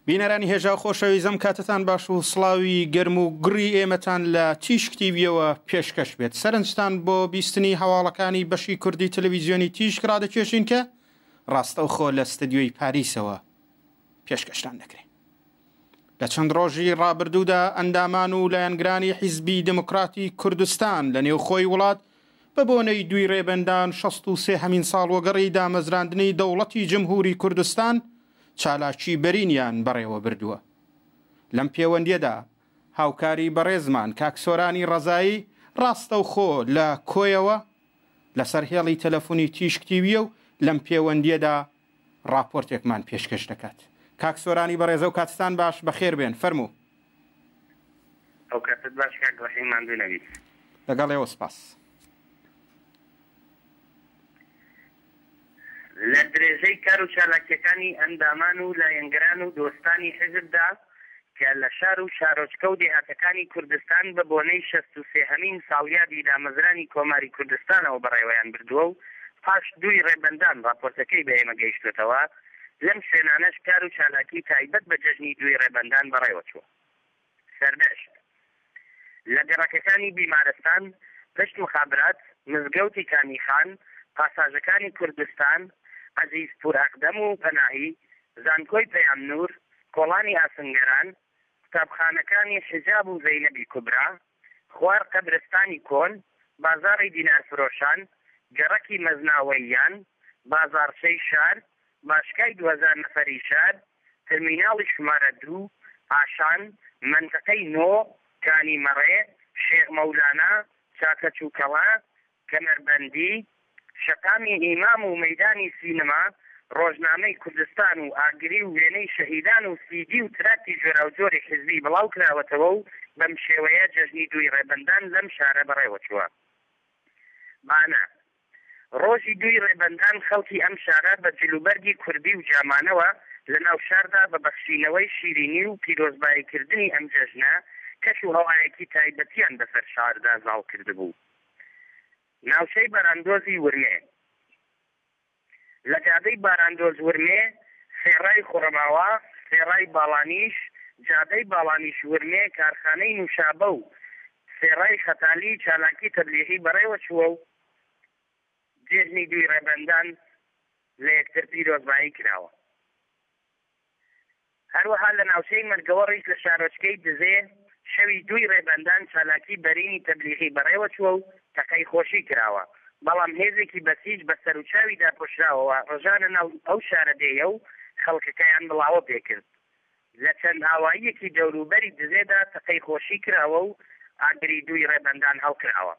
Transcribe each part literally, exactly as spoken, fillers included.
بینەرانی هێژا خۆشەویستم کاتتان باش و سڵاوی گەرم و گڕی ئێمەتان لە تیژ کتیڤیەوە پێشکەش بێت. سەرنجتان بۆ بیستنی هەواڵەکانی بەشی کوردی تەلەڤیزیۆنی تیژ ڕادەکێشین کە ڕاستەوخۆ لە ستدیۆی پاریسەوە پێشکەشتان دەکرێت. لە چەند ڕۆژی ڕابردوودا ئەندامان و لایەنگرانی حیزبی دموکراتی کوردستان لە نێوخۆی وڵات بە بۆنەی دوی ڕێبەندان شەست و سێ هەمین ساڵوەگەڕی دامەزراندنی دەوڵەتی جمهوری کوردستان چالاکی بەرینیان بەڕێوە بردووە. لەم پەیوەندیەدا هاوکاری بەڕێزمان کاک سۆرانی ڕەزایی ڕاستەوخۆ لە کۆیەوە لەسەر هێڵی تەلەفۆنی تیژ کتیڤیە و لەم پەیوەندیەدا راپۆرتێکمان پێشکەش دەکات. کاک سۆرانی بەڕێزە و کاتتان باش بەخێر بێن. فەرموو. ئەو کاتت باش کاک ڕەحیمان دوو نەویست. لەگەڵێەوە سپاس. لە درێژەی کار و چالاکیەکانی ئەندامان و لایەنگەران و دۆستانی حیزبدا کە لە شار و شارۆچکە و دێهاتەکانی کوردستان بە بۆنەی شەست و سێهەمین ساڵیادی دامەزرانی کۆماری کوردستانەوە بەڕێوەیان بردووە و پاش دوی ڕێبەندان راپۆرتەکەی بە ئێمە گەیشتێتەوە. لەم شوێنانەش کار و چالاکی تایبەت بە جەژنی دوی ڕێبەندان بەڕێوە چووە. سەردەشت لە گەڕەکەکانی بیمارستان، پشت مخابرات، مزگەوتی کامیخان، پاساژەکانی کوردستان، عەزیز پوراقدەم و پەناهی، زانکۆی پەیامنور، کۆڵانی ئاسنگەران، قوتابخانەکانی حجاب و زەینەبی کوبرا، خوار قەبرستانی کۆن، بازاڕی دینارفرۆشان، گەڕەکی مەزناوەییان، بازارچەی شار، باشکای دوهزار نەفەری شار، ترمیناڵی شمارە دوو، ئاشان، منتەقەی نۆ، کانی مەڕێ، شێخ مەولانا، چاکە چووکەڵا، کەمەربەندی، شەقامی ئیمام و مەیدانی سینەما، ڕۆژنامەی کوردستان و ئاگری و وێنەی شەهیدان و سیدی و تراتی جۆرا و جۆری حیزبی بڵاو کراوەتەوە و بەم شێوەیە جەژنی دوی ڕێبەندان لەم شارە بەڕێوە چووە. بانە ڕۆژی دوی ڕێبەندان خەڵکی ئەم شارە بە جلوبەرگی کوردی و جامانەوە لە ناو شاردا بە بەخشینەوەی شیرینی و پیرۆزباییکردنی ئەم جەژنە کەش و هەوایەکی تایبەتیان بەسەر شاردا زاڵ کردبوو. ناوچەی بەراندۆزی ورمێ لە جادەی باراندۆز ورمێ، سێڕای خوڕەماوە، سێڕای باڵانیش، جادەی باڵانیش ورمێ، کارخانەی نوشابە و سێڕای خەتالی چالاکی تەبلیغی بەڕێوە چووە و جێژنی دوی ڕێبەندان لە یەکتر پیرۆزبایی کراوە. هەروەها لە ناوچەی مەرگەوەڕیش لە شارۆچکەی دزێ شەوی دوی ڕێبەندان چالاکی بەرینی تەبلیغی بەڕێوە چووە و تەقەی خۆشی کراوە، بەڵام هێزێکی بەسیج بە سەر و چاویدا پۆشراوەوە ڕژانە ناو ئەو شارە دێیە و خەڵکەکەیان بڵاوە پێکرد. لە چەند ئاواییەکی دەوروبەری دزێدا تەقەی خۆشی کراوە و ئاگری دوی ڕێبەندان هەڵکراوە.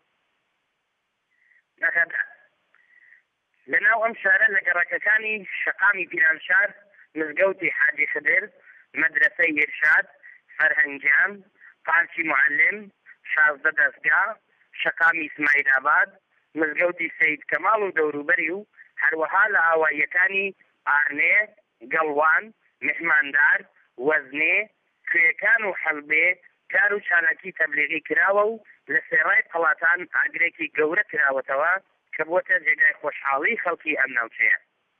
لەناو ئەم شارە لە گەڕەکەکانی شەقامی پیرانشار، مزگەوتی حاجی خدر، مەدرسەی ئێرشاد، فەرهەنگیان، پارکی معلم، شازدە دەستگا، شەقامی ئیسماعیلاباد، مزگەوتی سەید کەماڵ و دەوروبەری و هەروەها لە ئاواییەکانی ئارنێ، گەڵوان، میحماندار، وەزنێ، کوێکان و حەلبێ کار و چالاکی تەبلیغی کراوە و لە سێڕای قەڵاتان ئاگرێکی گەورە کراوەتەوە کە بۆتە جێگای خۆشحاڵی خەڵکی ئەم ناوچەیە.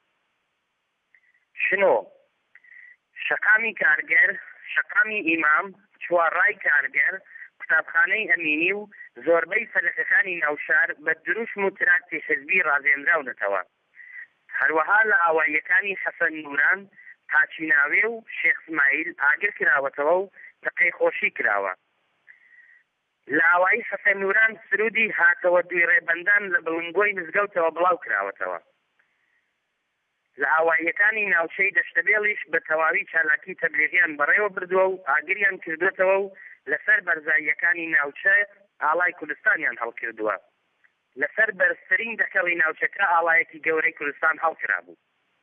شنۆ شەقامی کارگەر، شەقامی ئیمام، چوارڕای کارگەر، قوتابخانەی ئەمینی و زۆربەی فەلەکەکانی ناوشار بە دروشم و تراکتی حزبی ڕازێنراونەتەوە. هەروەها لە ئاواییەکانی حەسەن نوران، تاچیناوێ و شێخ اسماعیل ئاگر کراوەتەوە و تەقەی خۆشی کراوە. لە ئاوایی حەسەن نوران سرودی هاتەوە دوی ڕێبەندان لە بڵنگۆی مزگەوتەوە بڵاو کراوەتەوە. لە ئاواییەکانی ناوچەی دەشتەبێڵیش بە تەواوی چالاکی تەبلیغیان بەڕێوە بردووە و ئاگریان کردوێتەوە و لەسەر بەرزاییەکانی ناوچە ئاڵای کوردستانیان هەڵکردووە. لەسەر بەرزترین دەکەڵی ناوچەکە ئاڵایەکی گەورەی کوردستان هەڵکرابوو.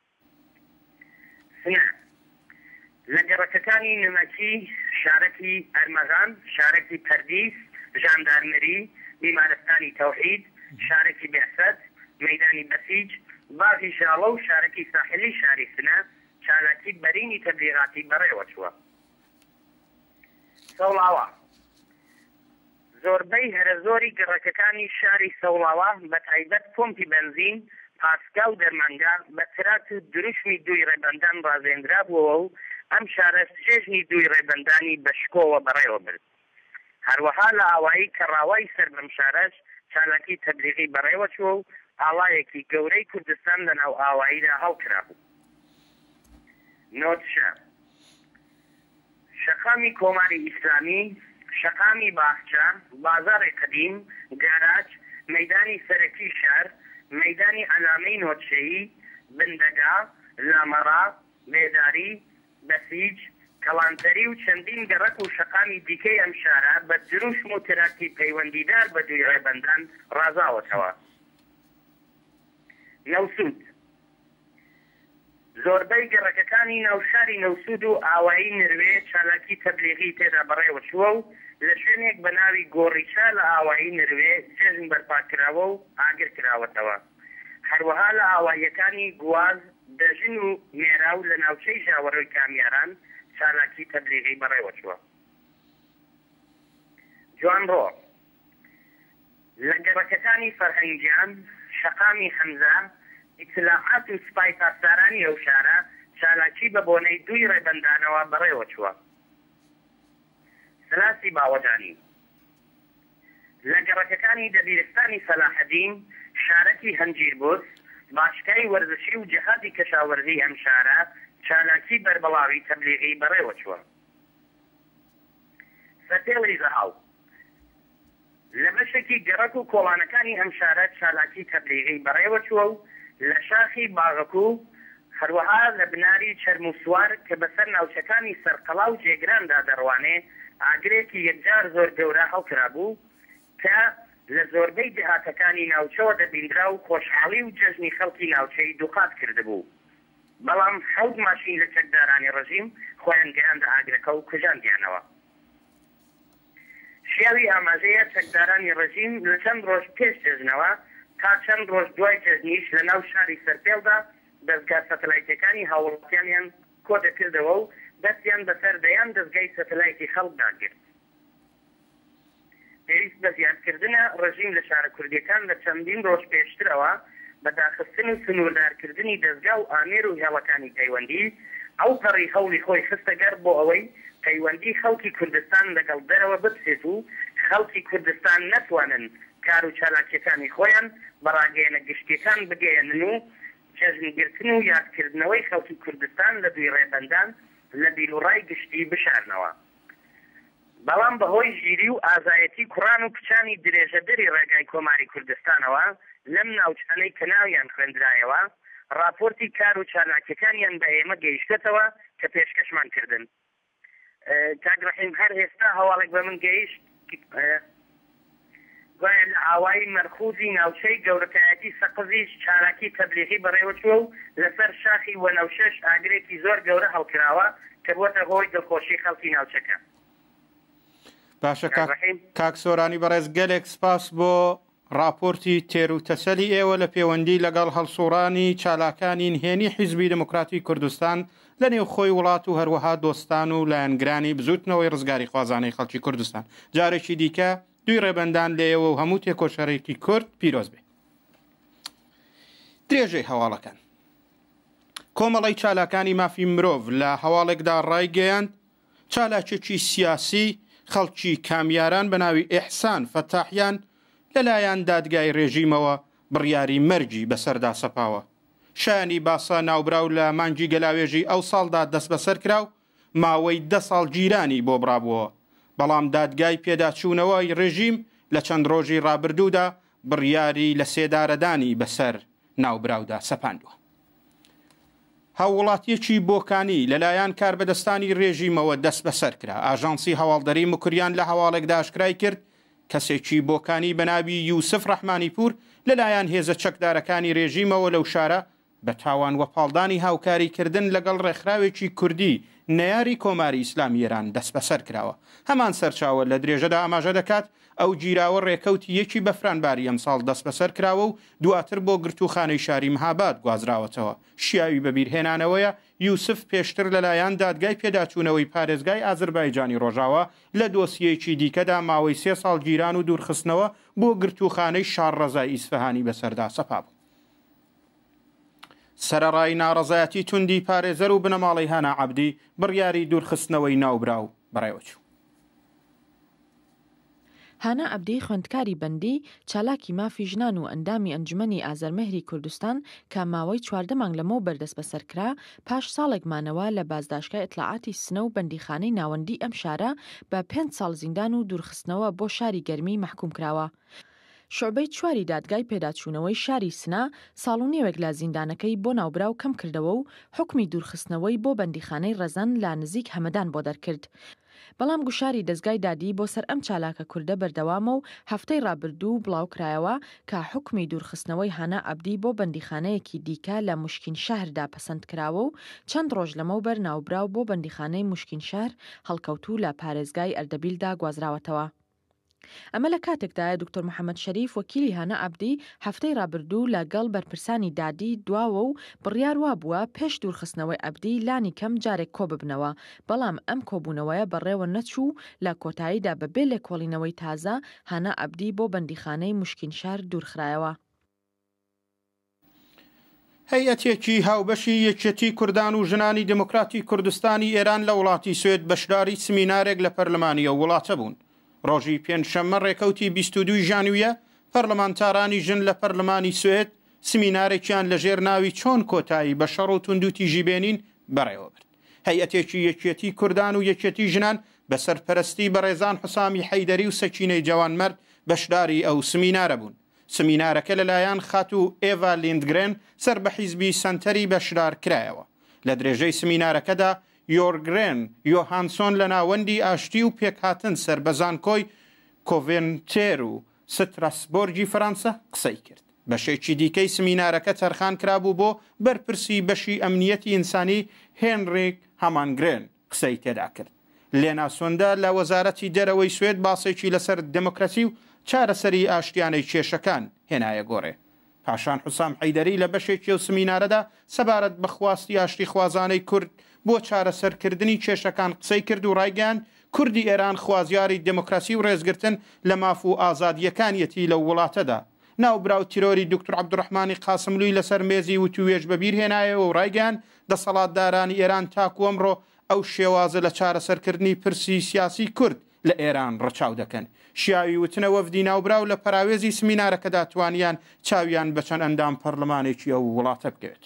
لە گەڕەکەکانی نمەکی، شارەکی ئەرمەغان، شارەکی پەردیس، ژاندارمەری، بیمارستانی تەوحید، شارەکی بێسەد، مەیدانی بەسیج، باغی ژاڵە و شارەکی ساحلی شاری سنە چالاکی بەرینی تەبلیغاتی بەڕێوە چووە. سەوڵاوە زۆربەی هەرە زۆری گەڕەکەکانی شاری سەوڵاوە بە تایبەت پۆمپی بەنزین، پاسکا و دەرمانگا بە ترات و دروشمی دوی ڕێبەندان ڕازێنرا بووەوە و ئەم شارە جێژنی دوی ڕێبەندانی بەشکۆوە بەڕێوە برد. هەروەها لە ئاوایی کەڕاوای سەر بەم شارەش چالاکی تەبلیغی بەڕێوە چووە و ئاڵایەکی گەورەی کوردستان لە ناو ئاواییدا هەڵکرا بوو. نۆتشە شەقامی کۆماری ئیسلامی، شەقامی باخچە، بازاڕی قەدیم، گاراج، مەیدانی سەرەکی شار، مەیدانی ئەلامەی نۆتشەیی، بندەگا، لامەڕا، بێداری، بەسیج، کەڵانتەری و چەندین گەڕەک و شەقامی دیکەی ئەم شارە بە دروشم و تراکی پەیوەندیدار بە دوی ڕێبەندان ڕازاوەتەوە. نەوسود زۆربەی گەڕەکەکانی ناوشاری نەوسود و ئاوایی نروێ چالاکی تەبلیغی تێدا بەڕێوە چووە و لە شوێنێک بە ناوی گۆڕیچا لە ئاوایی نروێ جێژن بەرپاکراوە و ئاگر کراوەتەوە. هەروەها لە ئاواییەکانی گواز، دەژن و مێراو لە ناوچەی ژاوەڕۆی کامیاران چالاکی تەبلیغی بەڕێوە چووە. جوانڕۆ لە گەڕەکەکانی فەرهەنگیان، شەقامی حەمزە، ئیتلاعات و سپای پاسدارانی ئەو شارە چالاکی بە بۆنەی دوی ڕێبەندانەوە بەڕێوە چووە. سلاسی باوەجانی لە گەڕەکەکانی دەبیرستانی سەلاحەدین، شارەکی هەنجیربوس، باشکای وەرزشی و جەهادی کەشاوەرزی ئەم شارە چالاکی بەربەڵاوی تەبلیغی بەڕێوە چووە. سەتێڵی زەهاو لە بەشێکی گەڕەک و کۆڵانەکانی ئەم شارە چالاکی تەبلیغی بەڕێوە چووە و لە شاخی باغەکو هەروەها لە بناری چەرم و سوار کە بەسەر ناوچەکانی سەرقەڵا و جێگراندا دەڕوانێ ئاگرێکی یەکجار زۆر گەورە هەڵکرا بوو کە لە زۆربەی دەهاتەکانی ناوچەوە دەبیندرا و خۆشحاڵی و جەژنی خەڵکی ناوچەی دووقات کردبوو. بەڵام حەوت ماشین لە چەکدارانی ڕژیم خۆیان گەیاندە ئاگرەکە و کوژاندیانەوە. شیاوی ئاماژەیە چەکدارانی ڕژیم لە چەند ڕۆژ پێش جەژنەوە تا چەند ڕۆژ دوای جەژنیش لە ناو شاری سەرپێڵدا دەستگا سەتەلایتەکانی هاوڵاتیانیان کۆ دەکردەوە و دەستیان بەسەر دەیان دەستگای سەتەلایتی خەڵکداگرت. پێویست بە زیادکردنە ڕژیم لە شارە کوردیەکان لە چەندین ڕۆژ پێشترەوە بە داخستن و سنووردارکردنی دەستگا و ئامێر و هێڵەکانی پەیوەندی ئەو پەڕی هەوڵی خۆی خستەگەر بۆ ئەوەی پەیوەندی خەڵکی کوردستان لەگەڵ دەرەوە بپسێت و خەڵکی کوردستان نەتوانن کار و چالاکیەکانی خۆیان بەڕاگەیەنە گشتیەکان بگەێنن و جەژنگرتن و یادکردنەوەی خەڵکی کوردستان لە دوی ڕێبەندان لە بیلوڕای گشتی بشارنەوە. بەڵام بەهۆی ژیری و ئازایەتی کوڕان و کچانی درێژەدەری ڕێگای کۆماری کوردستانەوە لەم ناوچانەی کە ناویان خوێندرایەوە راپۆرتی کار و چالاکیەکانیان بە ئێمە گەیشتێتەوە کە پێشکەشمان کردن. کاگڕەحیم هەر ئێستا هەواڵێک بە من گەیشت گوایە لە ئاوایی مەرخوزی ناوچەی گەورەکایەتی سەقزیش چالاکی تەبلیغی بەڕێوە چووە و لەسەر شاخی وەنەوشەش ئاگرێکی زۆر گەورە هەڵکراوە کە بۆتە هۆی دڵخۆشی خەڵکی ناوچەکە. باشە کاک سۆرانی بەڕێز گەلێک سپاس بۆ راپۆرتی تێر و تەسەلی ئێوە لە پەیوەندی لەگەڵ هەڵسوڕانی چالاکانی نهێنی حیزبی دموکراتی کوردستان لە نێو خۆی وڵات و هەروەها دۆستان و لایەنگرانی بزوتنەوەی ڕزگاری خوازانەی خەڵکی کوردستان. جارێکی دیکە دوی ڕێبەندان لە ئێوە و هەموو تێکۆشەرێکی کورد پیرۆز بێ. درێژەی هەواڵەکان کۆمەڵی چالاکانی مافی مرۆڤ لە هەواڵێکدا ڕایگەیاند چالاکێکی سیاسی خەڵکی کامیاران بە ناوی ئیحسان فەتاحیان لەلایەن دادگای ڕێژیمەوە بڕیاری مەرجی بەسەردا سەپاوە. شایانی باسا ناوبراو لە مانگی گەلاوێژی ئەو ساڵدا دەست بەسەر کراو ماوەی دە ساڵ جیرانی بۆ برابووە. بەڵام دادگای پێداچوونەوەی ڕێژیم لە چەند ڕۆژی ڕابردوودا بڕیاری لە سێدارەدانی بەسەر ناوبراودا سەپاندووە. هاوڵاتیەکی بۆکانی لەلایەن کاربەدەستانی ڕێژیمەوە دەست بەسەر کرا. ئاژانسی هەواڵدەری مکریان لە هەواڵێکدا ئاشکرای کرد کەسێکی بۆکانی بە ناوی یوسف ڕەحمانی پور لەلایەن هێزە چەکدارەکانی ڕێژیمەوە لەو شارە بە تاوان وەپاڵدانی هاوکاریکردن لەگەڵ ڕێکخراوێکی کوردی نەیاری کۆماری ئیسلامی ئێران دەست بەسەر کراوە. هەمان سەرچاوە لە درێژەدا ئاماژە دەکات ئەو جیراوە ڕێکەوتی یەکی بەفرانباری ئەمساڵ دەست بەسەر کراوە و دواتر بۆ گرتوخانەی شاری مەهاباد گوازراوەتەوە. شیاوی بەبیرهێنانەوەیە یوسف پێشتر لەلایەن دادگای پێداچوونەوەی پارێزگای ئازەربایجانی ڕۆژاوە لە دۆسیەیەکی دیکەدا ماوەی سێ ساڵ گیران و دوورخستنەوە بۆ گرتوخانەی شارڕەزای ئیسفەهانی بەسەردا سەپا بوو. سەرەڕای ناڕەزایەتی توندی پارێزەر و بنەماڵی هانا عەبدی بڕیاری دوورخستنەوەی ناوبراو بەڕێوەچوو. هانا عەبدی خوێندکاری بەندی چالاکی مافی ژنان و ئەندامی ئەنجومەنی ئازەرمەهری کوردستان کە ماوەی چواردە مانگ لەمەوە بەردەست بەسەرکرا پاش ساڵێک مانەوە لە بازداشتگای ئیتلاعاتی سنە و بەندیخانەی ناوەندی ئەم شارە بە پێنج ساڵ زیندان و دوورخستنەوە بۆ شاری گەرمی محکوم کراوە. شعبەی چواری دادگای پێداچوونەوەی شاری سنا ساڵ و نێوێک لە زیندانەکەی بۆ ناوبراو کەم کردەوە و حکمی دوورخستنەوەی بۆ بەندیخانەی ڕەزەن لا نزیک هەمەدان بۆ دەرکرد. بەڵام گوشاری دەستگای دادی بۆ سەر ئەم چالاکە کوردە بەردەوامە و هەفتەی ڕابردوو بڵاوکرایەوە کە حکمی دوورخستنەوەی هانا عەبدی بۆ بەندیخانەیەکی دیکە لە موشکین شاردا پەسەند کراوە و چەند ڕۆژ لەمەوبەر ناوبراو بۆ بەندیخانەی موشکین شار هەڵکەوتوو لە پارێزگای ئەردەبیلدا گوازراوەتەوە. ئەمە لە کاتێکدایە دکتۆر محەممەد شەریف وەکیلی هانا عەبدی هەفتەی ڕابردوو لەگەڵ بەرپرسانی دادی دواوە و بڕیار وا بووە پێش دوورخستنەوەی عەبدی لانی کەم جارێک کۆ ببنەوە، بەڵام ئەم کۆبوونەوەیە بەڕێوە نەچوو لە کۆتاییدا بەبێ لێکۆڵینەوەی تازە هانا عەبدی بۆ بەندیخانەی موشکین شار دوورخرایەوە. هەیئەتێکی هاوبەشی یەکێتی کوردان و ژنانی دموکراتی کوردستانی ئێران لە وڵاتی سوێد بەشداری سمینارێک لە پەرلەمانیە وڵاتە بوون. ڕۆژی پێنجشەممە ڕێکەوتی بیست و دوو ژانویە پەرلەمانتارانی ژن لە پەرلەمانی سوێد سمینارێکیان لەژێر ناوی چۆن کۆتایی بە شەڕ و توندوتی ژیبێنین بەڕێوە برد. هەیئەتێکی یەکێتی کوردان و یەکێتی ژنان بە سەرپەرستی بەڕێزان حوسامی حەیدەری و سەکینەی جوانمەرد بەشداری ئەو سمینارە بوون. سمینارەکە لەلایەن خات و ئێڤا لیندگرێن سەر بە حیزبی سەنتەری بەشدار کرایەوە. لە درێژەی سمینارەکەدا یۆرگرێن یۆهانسۆن لە ناوەندی ئاشتی و پێکهاتن سربەزانکۆی کۆڤنتێر و ستراسبۆرگی فەرانسە قسەی کرد. بەشێکی دیکەی سمینارەکە تەرخان کرابوو بۆ بەرپرسی بەشی ئەمنیەتی ئینسانی هێنریک هەمانگرێن قسەی تێدا کرد. لێناسۆندا لە وەزارەتی دەرەوەی سوێد باسێکی لەسەر دموکراسی و چارەسەری ئاشتیانەی کێشەکان هێنایە گۆڕێ. پاشان حوسام حەیدەری لە بەشێکی و سمینارەدا سەبارەت بەخواستی ئاشتی خوازانەی کورد بۆ چارەسەرکردنی کێشەکان قسەی کرد و ڕایگەیاند کوردی ئێران خوازیاری دموکراسی و ڕێزگرتن لە ماف و ئازادیەکانیەتی لە وڵاتەدا. ناوبراو تیرۆری دکتۆر عەبدوڕەحمانی قاسملووی لەسەر مێزی وتوێژ بەبیر هێنایەوە و ڕایگەیاند دەسەڵاتدارانی ئێران تاکو ئەمڕۆ ئەو شێوازە لە چارەسەرکردنی پرسی سیاسی کورد لە ئێران ڕەچاو دەکەن. شیاوی وتنە وەفدی ناوبراو لە پەراوێزی سمینارەکەدا توانیان چاویان بە چەند ئەندام پەرلەمانێکی ئەو وڵاتە بکەوێت.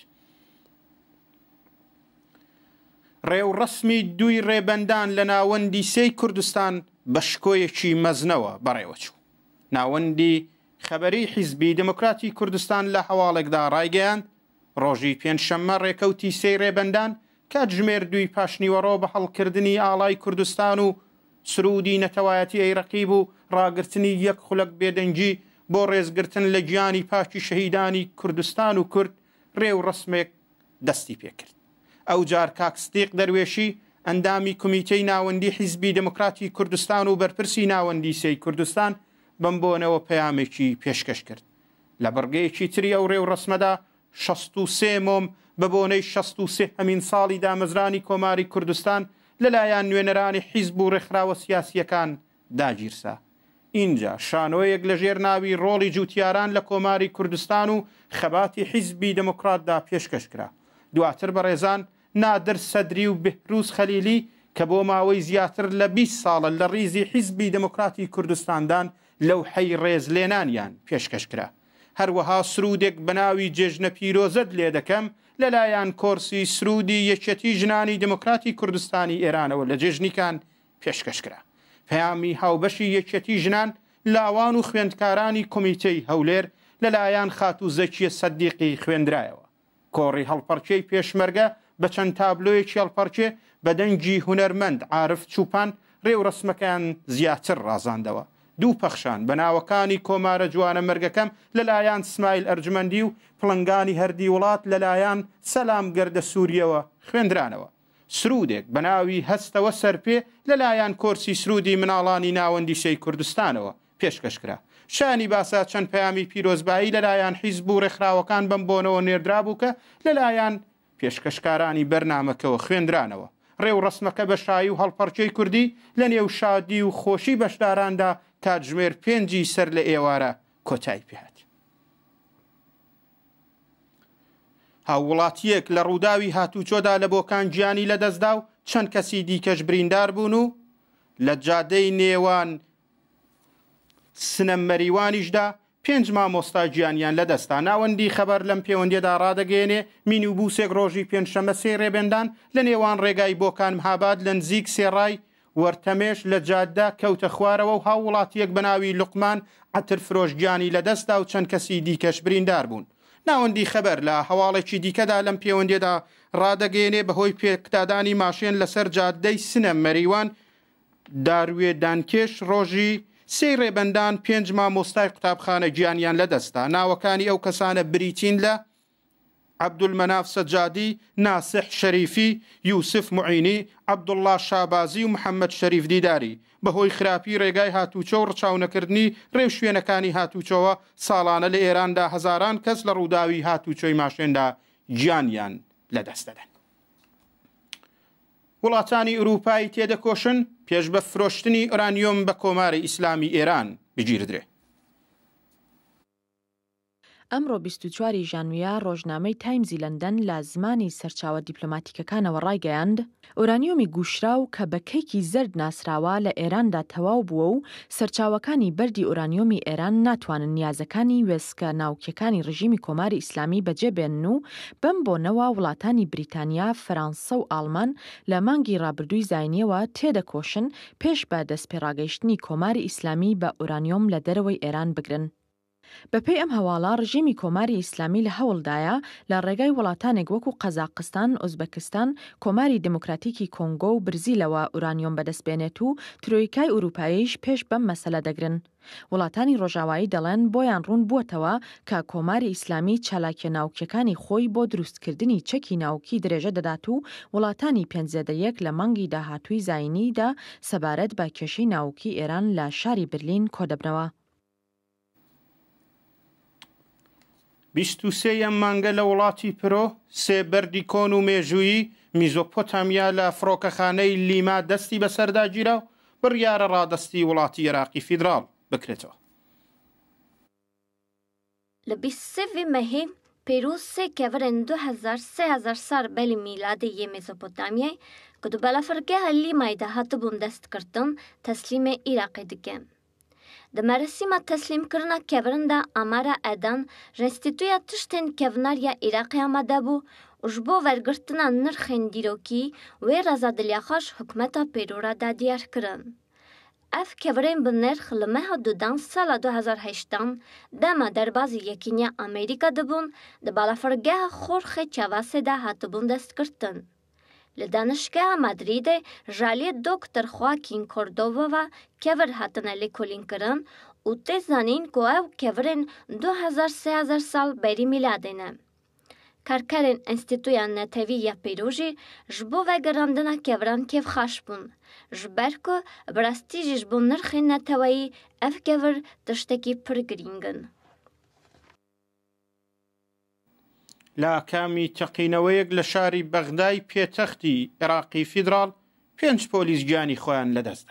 ڕێوڕەسمی دووی ڕێبەندان لە ناوەندی سێی کوردستان بە شکۆیەکی مەزنەوە بەڕێوەچوو. ناوەندی خەبەری حیزبی دموکراتی کوردستان لە هەواڵێکدا ڕایگەیاند ڕۆژی پێنجشەممە ڕێکەوتی سێی ڕێبەندان کاتژمێر دووی پاشنیوەڕۆ بە هەڵکردنی ئاڵای کوردستان و سرودی نەتەوایەتی ئەیڕەقیب و ڕاگررتنی یەک خولەک بێدەنگی بۆ ڕێزگرتن لە گیانی پاکی شەهیدانی کوردستان و کورد ڕێو ڕسمێک دەستی پێکرد. ئەو جار کاکستیق دەروێشی ئەندامی کمیتەی ناوەندی حیزبی دموکراتی کوردستان و بەرپرسی ناوەندی سێی کوردستان بەم بۆنەوە پەیامێکی پێشکەش کرد. لە بڕگەیەکی تری ئەو ڕێو ڕسمەدا شەست و سێ مۆم بە بۆنەی شەست و سێ هەمین ساڵی دامەزرانی کۆماری کوردستان لەلایەن نوێنەرانی حیزب و ڕێکخراوە سیاسیەکان داگیرسا. اینجا شانۆیەک لە ژێر ناوی ڕۆڵی جوتیاران لە کۆماری کوردستان و خەباتی حیزبی دموکراتدا پێشکەش کرا. دواتر بەڕێزان نادر سەدری و بهروز خەلیلی کە بۆ ماوەی زیاتر لە بیست ساڵە لە ڕیزی حیزبی دموکراتی کوردستاندان لەو حەی ڕێزلێنانیان پێشکەش کرا. هەروەها سرودێک بەناوی جێژنە پیرۆزەت لێ دەکەم لەلایەن کۆرسی سرودی یەکێتی ژنانی دموکراتی کوردستانی ئێرانەوە لە جێژنیکان پێشکەش کرا. پەیامی هاوبەشی یەکێتی ژنان لاوان و خوێندکارانی کۆمیتەی هەولێر لەلایەن خات و زەکیە سەدیقی خوێندرایەوە. کۆڕی هەڵپەرچەی پێشمەرگە بە چەند تابلۆیەکی هەڵپەرچێ بە دەنگی هونەرمەند عارف چوپان ڕێو ڕسمەکان زیاتر ڕازاندەوە. دوو پەخشان بە ناوەکانی کۆمارە جوانە مەرگەکەم لەلایەن سمایل ئەرجمەندی و پڵنگانی هەردی وڵات لەلایەن سەلام گەردە سووریەوە خوێندرانەوە. سرودێک بە ناوی هەستەوە سەرپێ لەلایەن کۆرسی سرودی مناڵانی ناوەندی سەی کوردستانەوە پێشکەش کرا. شانی باسا چەند پەیامی پیرۆزبایی لەلایەن حیزب و ڕێکخراوەکان بەم بۆنەوە نێردرا بوو کە لەلایەن پێشکەشکارانی بەرنامەکەەوە خوێندرانەوە. ڕێو ڕسمەکە بە شایی و هەڵپەرچەی کوردی لە نێو شادی و خۆشی بەشداراندا کاتژمێر پێنجی سەر لە ئێوارە کۆتایی پێهات. هاوڵاتیەک لە ڕووداوی هاتوچۆدا لە بۆکان گیانی لەدەستدا و چەند کەسی دیکەش بریندار بوون و لە جادەی نێوان سنەممەریوانیشدا پێنج مامۆستا گیانیان لەدەستا. ناوەندی خەبەر لەم پەیوەندیدا ڕادەگەێنێ مینی و بووسێک ڕۆژی پێنجشەمە سێ ڕێبێندان لە نێوان ڕێگای بۆکان مهاباد لە نزیک سێڕای وەرتەمێش لە جاددا کەوتە خوارەوە و هاوڵاتیەک بەناوی لوقمان عەتر فرۆشگیانی لەدەستا و چەند کەسی دیکەش بریندار بوون. ناوەندی خەبەر لە هەواڵێکی دیکەدا لەم پەیوەندیدا ڕادەگەێنێ بەهۆی پێکدادانی ماشێن لەسەر جادەی سنەممەریوان داروێ دانکێش ڕۆژی سێ ڕێبەندان پێنج مامۆستای قوتابخانە گیانیان لەدەستا. ناوەکانی ئەو کەسانە بریتین لە عەبدولمەناف سەجادی، ناسح شەریفی، یوسف معینی، عەبدوڵڵا شابازی و محەممەد شەریف دیداری. بەهۆی خراپی ڕێگای هاتوچۆ و ڕچاونەکردنی ڕێو شوێنەکانی هاتوچۆوە ساڵانە لە ئێراندا هەزاران کەس لە ڕووداوی هاتوچۆی ماشێندا گیانیان لەدەست دەدەن. وڵاتانی ئوروپایی تێدەکۆشن پێش بە فرۆشتنی ئورانیۆم بە کۆماری ئیسلامی ئێران بگیردرێ. ئەمڕۆ بیست و چواری ژانویە ڕۆژنامەی تایمزی لەندەن لە زمانی سەرچاوە دیپلۆماتیکەکانەوە ڕایگەیاند ئورانیۆمی گوشراو کە بەکەیکی زەرد ناسراوە لە ئێراندا تەواو بووە و سەرچاوەکانی بەردی ئورانیۆمی ئێران ناتوانن نیازەکانی وێستکە ناوکیەکانی ڕژیمی کۆماری ئیسلامی بەجێبێنن و بەم بۆنەوە وڵاتانی بریتانیا، فەرانسە و ئاڵمان لە مانگی ڕابردووی زاینیەوە تێدەکۆشن پێش بە دەستپێڕاگەیشتنی کۆماری ئیسلامی بە ئورانیۆم لە دەرەوەی ئێران بگرن. بەپێی ئەم هەواڵە ڕژیمی کۆماری ئیسلامی لە هەوڵدایە لە ڕێگای وڵاتانێک وەکو قەزاقستان، ئۆزبەکستان، کۆماری دموکراتیکی کۆنگۆ و برزیلەوە ئورانیۆم بەدەستبێنێت و ترۆیکای ئوروپاییش پێش بەم مەسەلە دەگرن. وڵاتانی ڕۆژاوایی دەڵێن بۆیان ڕوون بووەتەوە کە کۆماری ئیسلامی چالاکیە ناوکیەکانی خۆی بۆ دروستکردنی چەکی ناوکی درێژە دەدات و وڵاتانی پێنجزەدەیەک لە مانگی داهاتووی زاینیدا سەبارەت بە کێشەی ناوکی ئێران لە شاری برلین کۆدەبنەوە. بیست و سێ مانگە لە وڵاتی پرۆ سێ بەردی کۆن و مێژوویی میزۆپۆتامیا لە فڕۆکەخانەی لیما دەستی بەسەرداگیرە و بڕیارە ڕادەستی وڵاتی عێراقی فیدراڵ بکرێتەوە. لە بیست و سێ مەهی پێروز سێ کێڤرên du hezar sê hezar sar belê mîladê yê Mêzopotamiye ku di balafirgeha Lîmayê de hatibûn destgirtin teslîmê Iraqê dike. Di merasîma teslîmkirina kevrin de amara edan restîtuya tiştên kevnariya Iraqê amade bû û ji bo wergirtina nirxên dîrokî wê rezadiliya xwe ji hikûmeta pêrora da diyar kirin. Ev kevirên bi nirx li meha dudan sala du hezar heştan dema derbazî yekîniya Amerîka dibûn di balafirgeha Xorxê Çavasê de hatibûn destgirtin. Li danişgeha Madrîdê jaliyê Doktor Joaquin Cordova kevir hatine lêkolînkirin û tê zanîn ku ew kevirên du hezar sê hezar sal berî mîladê ne. Karkerên Enstîtuya Netewî ya Pêro jî ji bo vegerandina keviran kevxaş bûn, ji ber ku bi rastî jî ji bo nirxên neteweyî ev kevir tiştekî pir girîng in. لە کامی تەقینەوەیەک لە شاری بەغدای پێتەختی عێراقی فیدراڵ پێنج پۆلیس گیانی خۆیان لەدەستدا.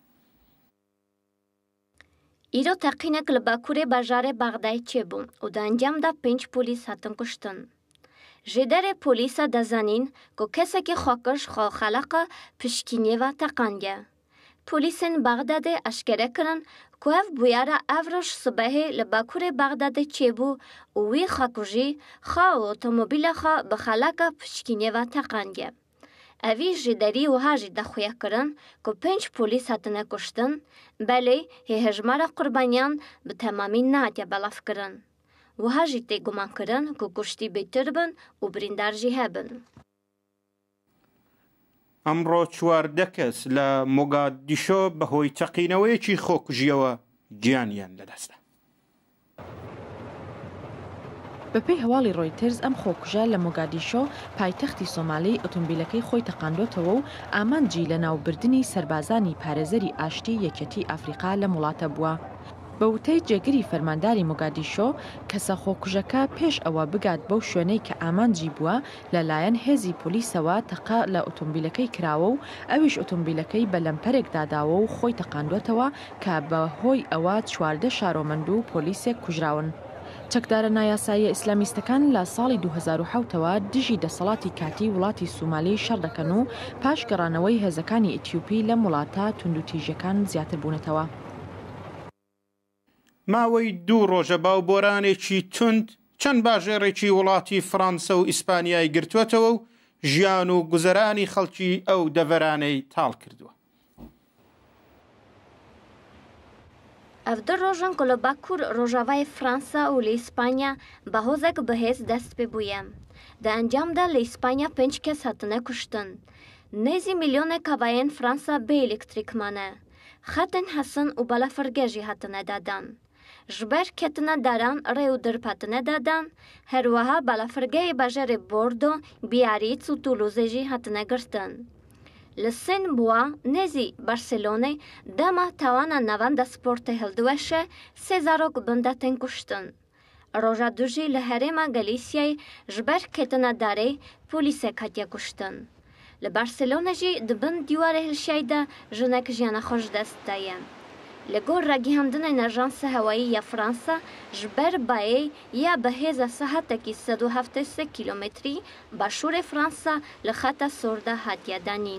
ئیرۆ تەقینێک لە باکوورê bajarê Bexdayê çêbû û di encam da pênc polîs hatin kuştin. Ji derê polîsa dezanîn ku kesekî xwekir ji xwexeleqa piştîniyê ve teqandiye. Polîsên Bexdadê eşkere kirin ku ev bûyera ev roj sibehê li bakurê Bexdadê çêbû û wî xwekujî xwe û otomobîla xwe bi xeleka piştîniyê ve teqandiye. Evî ji derî wiha jî dexuya kirin ku pênc polîs hatine kuştin, belê hêhejmara qurbaniyan bi temamî nehatiye belav kirin. Wiha jî tê guman kirin ku kuştî bêtir bin û birîndar jî hebin. ئەمڕۆ چواردە کەس لە مۆگادیشۆ بەهۆی تەقینەوەیەکی خۆکوژیەوە گیانیان لەدەستدا. بەپێی هەواڵی ڕۆیترز ئەم خۆکوژە لە مۆگادیشۆ پایتەختی سۆمالی ئۆتۆمبیلەکەی خۆی تەقاندۆتەوە و ئامانجی لە ناوبردنی سەربازانی پارێزەری ئاشتی یەکێتی ئەفریقا لە وڵاتە بووە. بە وتەی جێگری فەرمانداری مۆگادیشۆ کەسە خۆکوژەکە پێش ئەوە بگات بەو شوێنەی کە ئامانجی بووە لەلایەن هێزی پۆلیسەوە تەقا لە ئۆتۆمبیلەکەی کراوە و ئەویش ئۆتۆمبیلەکەی بە لەمپەرێک داداوە و خۆی تەقاندۆتەوە کە بە هۆی ئەوە چواردە شارۆمەند و پۆلیسێک کوژراون. چەکدارە نایاساییە ئیسلامیستەکان لە ساڵی دوو هەزار و حەوتەوە دژی دەسەڵاتی کاتی وڵاتی سومالی شەڕ دەکەن و پاش گەڕانەوەی هێزەکانی ئیتیوپی لە وڵاتە توندوتیژەکان زیاتر بوونەتەوە. ماوەی دوو ڕۆژە باوبۆرانێکی تند چەند باژێڕێکی وڵاتی فەڕەنسا و ئیسپانیای گرتووەتەوە و ژیان و گوزەرانی خەڵکی ئەو دەڤەرانەی تاڵ کردووە. ئەف دە ڕۆژن کە لە باکوور ڕۆژاوای فرانسا و لە ئیسپانیا بەهۆزێک بەهێز دەست پێ بوویە. دە ئەنجامدا لە ئیسپانیا پێنج کەس هاتنە کوشتن. نێزی میلیۆنێک کابایەن فرانسا بێ ئێلکتریکمانە. خەتن هەسن و بەلەفەرگێژی هاتنە دادان. ji ber ketina daran rê û dirp hatine dadan, herwiha balafirgehê bajarê Bordo, Biarritz û Toulouse jî hatine girtin. Li Sên Bua, nêzî Barcelonê, dema tawana navenda sportê hildiweşe sê zarok bin de tên kuştin. Roja dû jî li herêma Galîsyayê ji ber ketina darê polîsek hatiye kuştin. Li Barcelona jî di bin dîwarê hilşeyê de jinek jiyana xwe ji dest daye. Li gor ragihandinên Ajansa Hewayî ya Fransa ji ber bayê ya bi hêza sahetekî sed û heftê sê kîlometrî başûrê Fransa li xeta sor de hatiye danîn.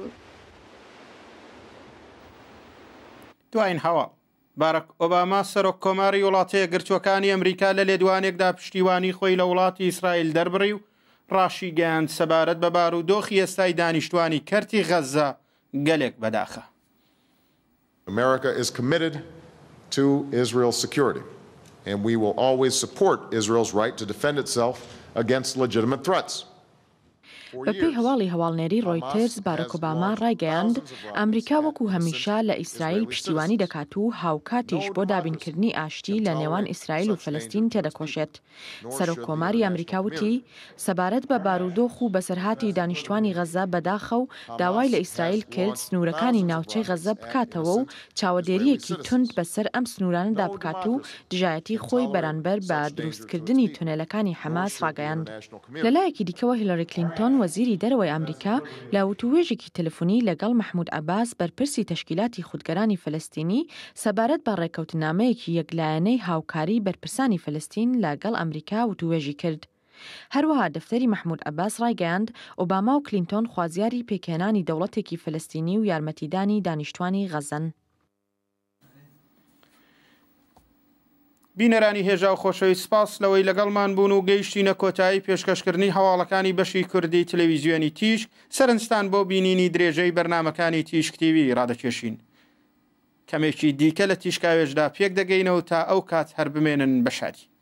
دوایین هەواڵ باراک ئۆباما سەرۆک کۆماری وڵاتەیە گرتوەکانی ئەمریکا لە لێدوانێکدا پشتیوانی خۆی لە وڵاتی ئیسرائیل دەربڕی و ڕاشی گەیاند سەبارەت بە بارودۆخی ئێستای دانیشتوانی کەرتی غەزە گەلێک بەداخە. America is committed to Israel's security, and we will always support Israel's right to defend itself against legitimate threats. بەپێی هەواڵی هەواڵنێری ڕۆیترز باراک ئۆباما ڕایگەیاند ئەمریکا وەکو هەمیشە لە ئیسرائیل پشتیوانی دەکات و هاوکاتیش بۆ دابینکردنی ئاشتی لە نێوان ئیسرائیل و فەلەستین تێدەکۆشێت. سەرۆک کۆماری ئەمریکا وتی سەبارەت بە بارودۆخ و بەسەرهاتی دانیشتوانی غەزە بەداخە و داوای لە ئیسرائیل کرد سنوورەکانی ناوچەی غەزە بکاتەوە و چاوەدێریەکی تند بەسەر ئەم سنوورانەدا بکات و دژایەتی خۆی بەرامبەر بە دروستکردنی تونێلەکانی حەماس ڕاگەیاند. لەلایەکی دیکەوە هیلاری کلینتۆن وەزیری دەرەوەی ئەمریکا لە وتوێژێکی تەلەفۆنی لەگەڵ محمود عەباس بەرپرسی تەشکیلاتی خودگەرانی فەلەستینی سەبارەت بە ڕێکەوتنامەیەکی یەکلایەنەی هاوکاری بەرپرسانی فەلەستین لەگەڵ ئەمریکا وتوێژی کرد. هەروەها دەفتەری محمود عەباس ڕایگەیاند ئۆباما و کلینتۆن خوازیاری پێکهێنانی دەوڵەتێکی فەلەستینی و یارمەتیدانی دانیشتوانی غەزەن. بینەرانی هێژا و خۆشەوی سپاس لەوەی لەگەڵمان بوون و گەیشتینە کۆتایی پێشکەشکردنی هەواڵەکانی بەشی کوردی تەلەڤیزیۆنی تیشک سەرنجتان بۆ بینینی درێژەی بەرنامەکانی تیشک تیڤی ڕادەکێشین. کەمێکی دیکە لە تیشکاوێژدا پێک دەگەینەوە تا ئەو کات هەر بمێنن بە شادی.